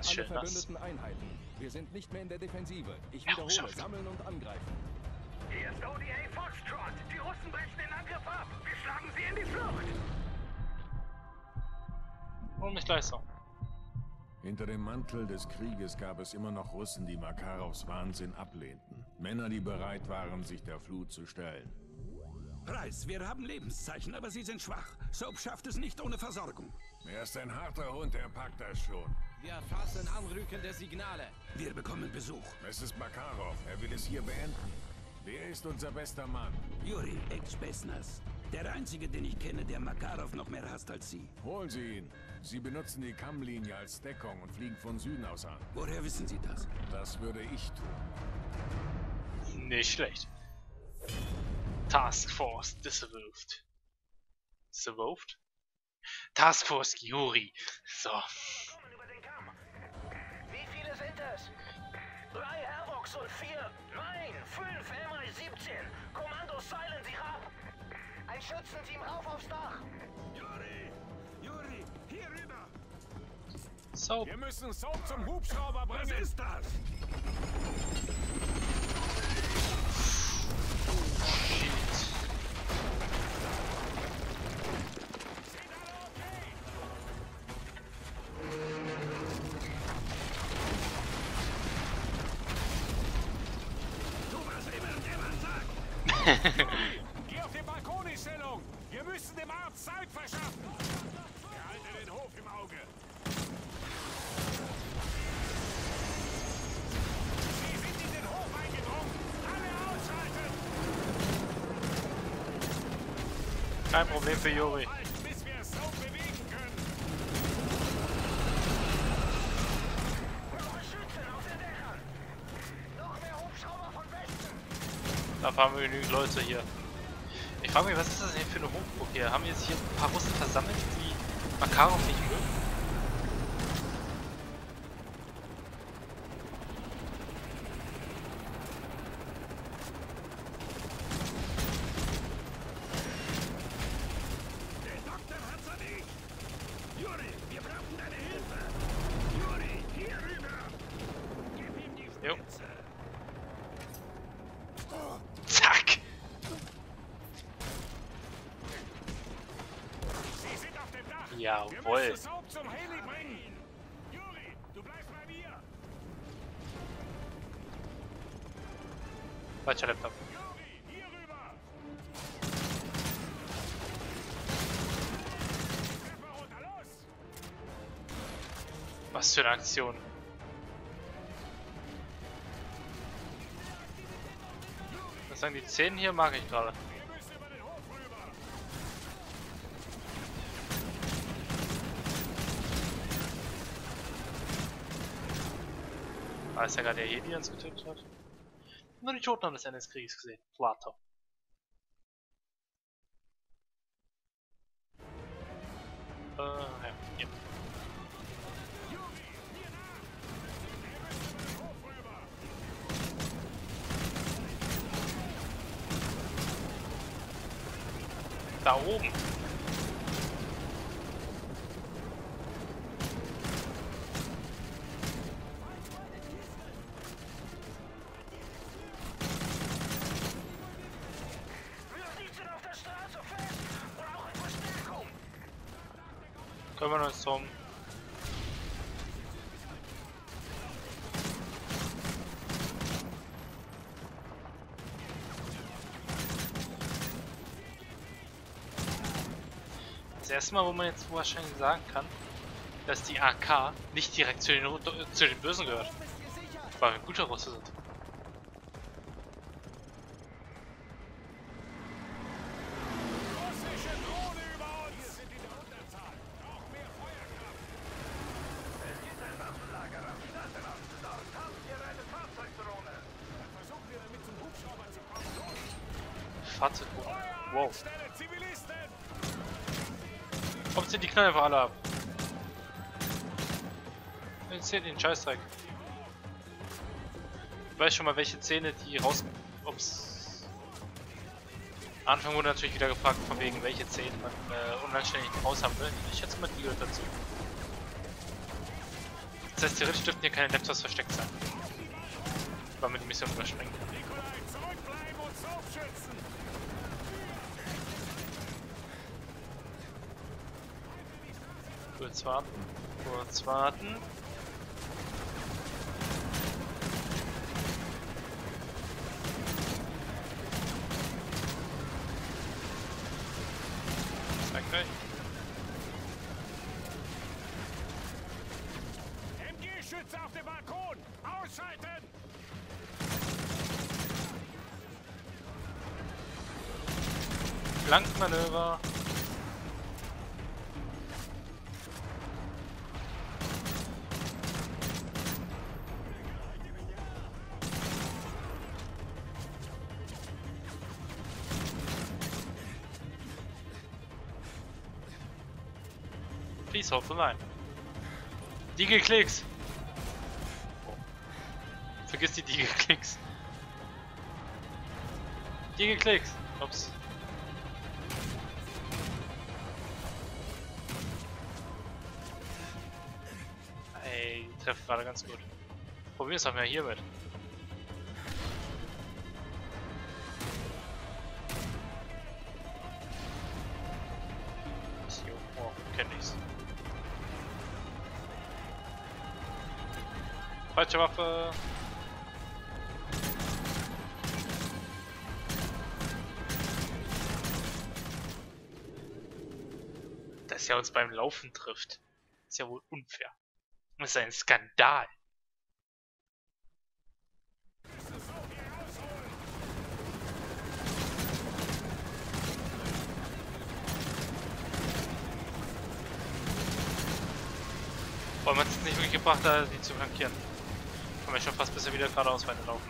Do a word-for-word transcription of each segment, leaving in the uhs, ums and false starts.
Jetzt alle schön nass. verbündeten Einheiten. Wir sind nicht mehr in der Defensive. Ich Ja, wiederhole, geschafft. sammeln und angreifen. Hier ist O D A Foxtrot. Die Russen brechen den Angriff ab. Wir schlagen sie in die Flucht. Und nicht gleich so. Hinter dem Mantel des Krieges gab es immer noch Russen, die Makarows Wahnsinn ablehnten. Männer, die bereit waren, sich der Flut zu stellen. Preis, wir haben Lebenszeichen, aber sie sind schwach. Soap schafft es nicht ohne Versorgung. Er ist ein harter Hund, er packt das schon. Wir erfassen anrückende Signale. Wir bekommen Besuch. Es ist Makarov, er will es hier beenden. Wer ist unser bester Mann? Juri, Ex-Besnas. Der einzige, den ich kenne, der Makarov noch mehr hasst als Sie. Holen Sie ihn. Sie benutzen die Kammlinie als Deckung und fliegen von Süden aus an. Woher wissen Sie das? Das würde ich tun. Nicht schlecht. Task Force Disavowed. Disavowed? Task Force Yuri. So. Kommen über den Kamm. Wie viele sind es? Drei Hervox und vier. Nein, fünf M I siebzehn. Kommandos seilen sich ab. Ein Schützenteam rauf aufs Dach. Juri! Juri! Hier rüber! So. Wir müssen Soap zum Hubschrauber bringen. Was ist das? Tu was immer der Mann sagt! Geh auf den Balkon in Stellung. Wir müssen dem Arzt Zeit verschaffen. Behalte den Hof im Auge. Sie sind in den Hof eingedrungen. Alle ausschalten. Kein Problem für Yuri. Halt, bis wir Soap bewegen können. Noch Schützen auf den Dächern. Noch mehr Hubschrauber von Westen. Da fahren wir genügend Leute hier. Ich frage mich, was ist das denn für eine Hochburg hier? Haben jetzt hier ein paar Russen versammelt, die Makarov nicht mögen? Der Doktor hat's an dich! Juri, wir brauchen deine Hilfe! Juri, hier rüber! Gib ihm die Jo. Spitze! Zack! Sie sind auf dem Dach. Wir Jawohl. müssen Soap zum Heli bringen. Juri, du bleibst bei mir. Falscher Laptop. Juri, hier rüber. Treppe runter, los. Was für eine Aktion. Was sagen die Szenen hier? Mag ich gerade. Wir müssen über den Hof rüber. Ah, ist ja gerade der Heli, der uns getötet hat. Nur die Toten haben das Ende des Krieges gesehen. Plato. Äh, ja. Hier. Da oben. Wir sitzen auf der Straße fest. Brauchen Verstärkung. Kümmern uns drum. Das erste Mal, wo man jetzt wahrscheinlich sagen kann, dass die A K nicht direkt zu den, zu den Bösen gehört. Weil wir gute Russe sind. Russische Drohne über uns. Wir sind in der Unterzahl. Noch mehr Feuerkraft. Es gibt ein Waffenlager am Stadtrand. Dort haben wir eine Fahrzeugdrohne. Dann versuchen wir damit zum Hubschrauber zu kommen. Los. Fahrzeug. Wow. Stelle Zivilisten. Kommt sind die Knall einfach alle ab. Jetzt zählt den Scheißdreck. Ich weiß schon mal, welche Zähne die raus. Ups. Anfang wurde natürlich wieder gefragt, von wegen welche Zähne man äh, unanständig raus haben will. Ich schätze mal, die gehört dazu. Das heißt, theoretisch dürften hier keine Laptops versteckt sein. Weil man die Mission überspringen kann. Nikolai, zurückbleiben und Soapschützen! Kurz warten. Kurz warten. Zeig gleich. M G-Schütze auf dem Balkon! Ausschalten! Flankenmanöver. Please hold the line. Diegelklicks. Oh. Vergiss die Diegelklicks. Diegelklicks. Ups. Ey, die treffen gerade ganz gut. Probier es auch mal hiermit. Oh, kenn ich's. Falsche Waffe. Dass er uns beim Laufen trifft. Ist ja wohl unfair. Das ist ein Skandal. Vor allem hat es nicht wirklich gebracht, da die zu flankieren. Kommen wir schon fast bis wir wieder geradeaus weiterlaufen.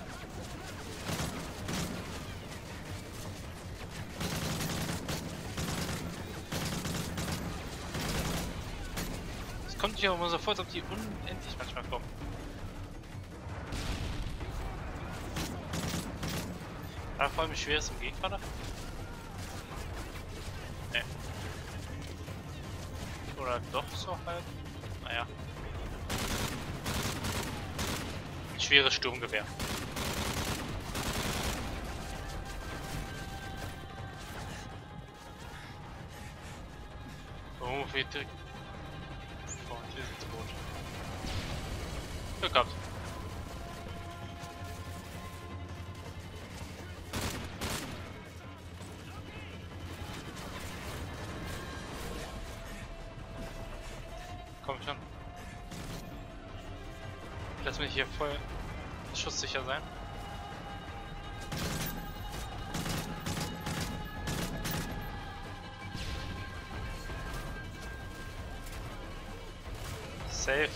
Es kommt sich aber immer so vor, als ob die unendlich manchmal kommen. Aber vor allem wie schwer ist im Gegner. Nee. Oder doch so halt. Naja. Ein schweres Sturmgewehr. Oh, wie dick. Oh, wir sind tot. Glück gehabt. Komm schon. Lass mich hier voll schusssicher sein. Safe.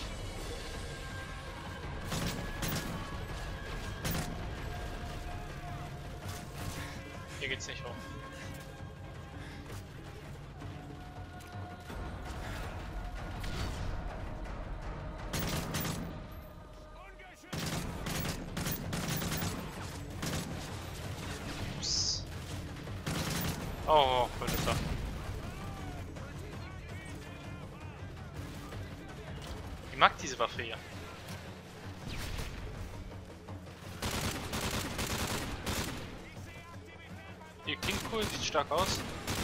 Hier geht's nicht hoch. Ups. Oh, Predator. Ich mag diese Waffe hier. Die klingt cool, sieht stark aus.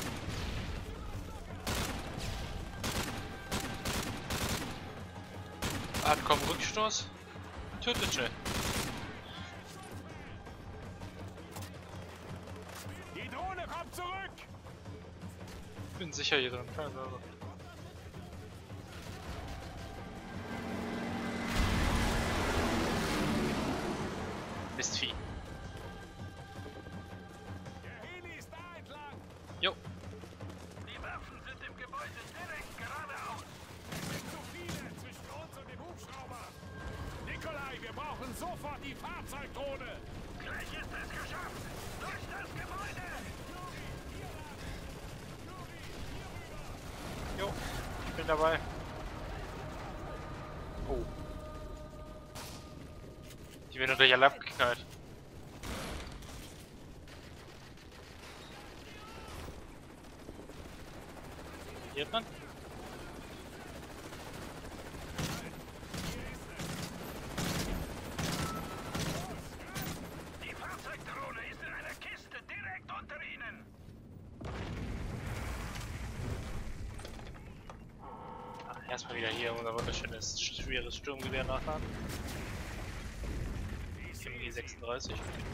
Hat kaum Rückstoß. Tötet schnell. Die Drohne kommt zurück! Bin sicher hier drin. Keine Sorge. Mistvieh. Der Heli ist da entlang! Jo. Die Waffen sind im Gebäude direkt geradeaus! Es sind zu viele zwischen uns und dem Hubschrauber! Nikolai, wir brauchen sofort die Fahrzeugdrohne! Gleich ist es geschafft! Durch das Gebäude! Jo. Ich bin dabei. Oh. Die werden natürlich alle abgeknallt. Hier dran? Erstmal wieder hier unser wunderschönes, schweres Sturmgewehr nachladen. M G sechsunddreißig.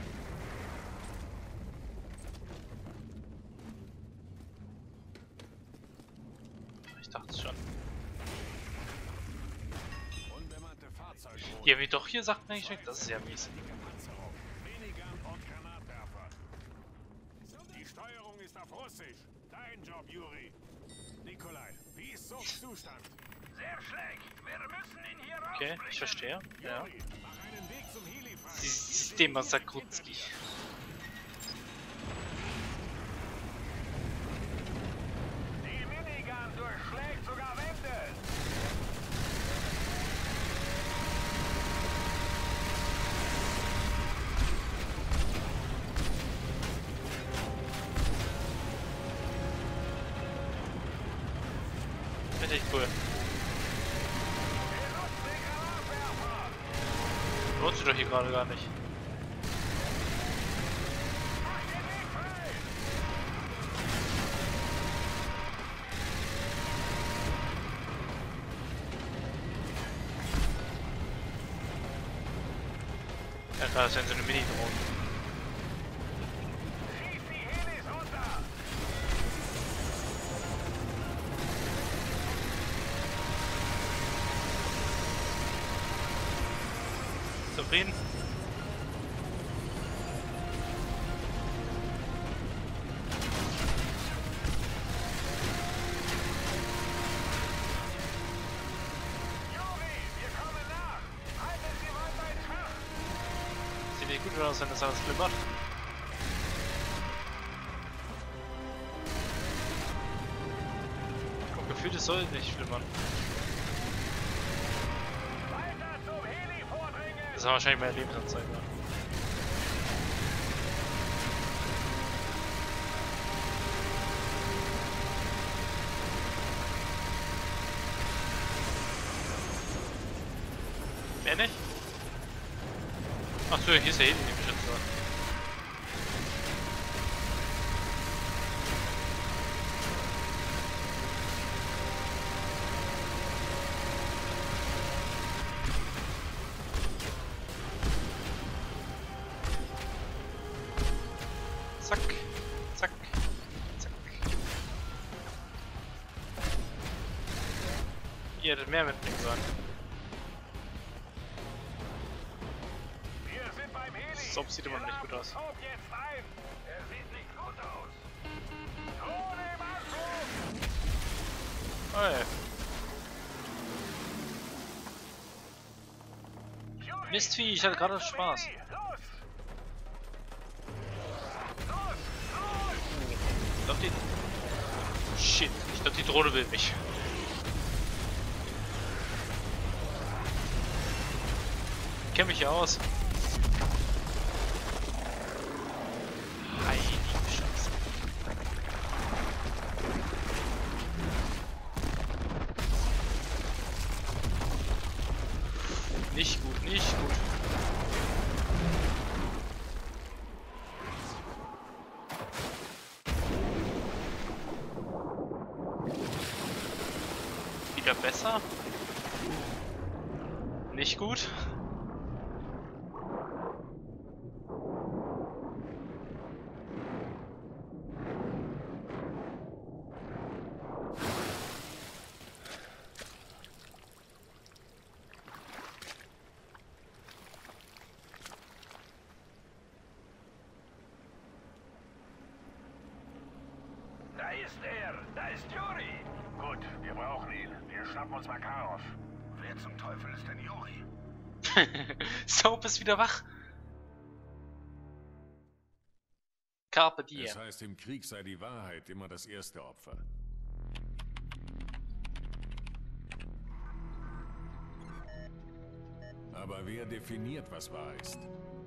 Ich dachte es schon. Unbemannte Fahrzeugdrohnen. Ja, wie doch hier sagt man nicht, das ist ja mies. Panzerung, Minigun und Granatwerfer. Die Steuerung ist auf Russisch. Dein Job, Juri. Nikolai, wie ist Sogs Zustand? Sehr schlecht. Wir müssen ihn hier raus. Okay, ich verstehe. Ja. Juri, mach einen Weg zum Heli frei. Systemmaster Krutski. Die Minigun durchschlägt sogar Wände. Finde ich cool. Lohnt sich doch hier gerade gar nicht. Ja klar, das sind so eine Mini-Drohne. Schieß die Helis runter. Zufrieden? Juri, wir kommen nach. Halten Sie weiter in Schach. Sieht nicht gut aus, wenn das alles flimmert. Und gefühlt, es soll nicht flimmern. Weiter zum Heli vordringen. Das war wahrscheinlich meine Lebensanzeige. Mehr nicht? Achso, hier ist der Heli, den ich jetzt war. Zack, zack, zack. Ihr hättet mehr mitnehmen sollen. Wir sind beim Heli. So sieht immer noch nicht gut aus. Sog jetzt ein. Er sieht nicht gut aus. Drohne im Anflug. Oh ja. Juri, Mistvieh, ich hatte gerade zum Spaß. Heli. Los. Los, los. Ich glaub die... Shit, ich glaub die Drohne will mich. Ich kenn mich ja aus. Heilige Scheiße. Nicht gut, nicht gut. Wieder besser. Nicht gut. Da ist er. Da ist Juri. Gut, wir brauchen ihn. Wir schnappen uns Makarov. Wer zum Teufel ist denn Juri? Soap ist wieder wach. Carpe diem. Es heißt, im Krieg sei die Wahrheit immer das erste Opfer. Aber wer definiert, was wahr ist?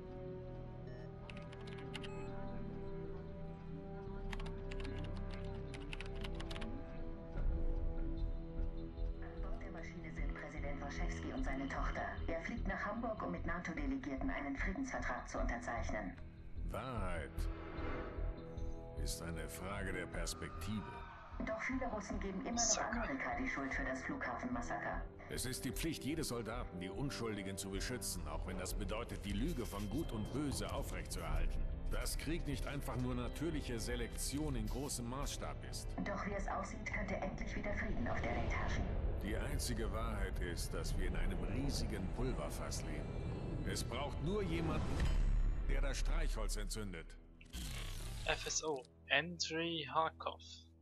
An Bord der Maschine sind Präsident Warschewski und seine Tochter. Er fliegt nach Hamburg, um mit NATO-Delegierten einen Friedensvertrag zu unterzeichnen. Wahrheit ist eine Frage der Perspektive. Doch viele Russen geben immer noch Massaker. Amerika die Schuld für das Flughafenmassaker. Es ist die Pflicht jedes Soldaten, die Unschuldigen zu beschützen, auch wenn das bedeutet, die Lüge von Gut und Böse aufrechtzuerhalten. Dass Krieg nicht einfach nur natürliche Selektion in großem Maßstab ist. Doch wie es aussieht, könnte endlich wieder Frieden auf der Welt herrschen. Die einzige Wahrheit ist, dass wir in einem riesigen Pulverfass leben. Es braucht nur jemanden, der das Streichholz entzündet. F S O, Andrei Harkov.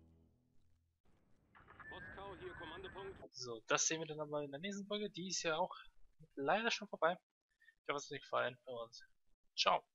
Moskau, hier Kommandopunkt. So, das sehen wir dann aber in der nächsten Folge. Die ist ja auch leider schon vorbei. Ich hoffe, es hat euch gefallen und ciao.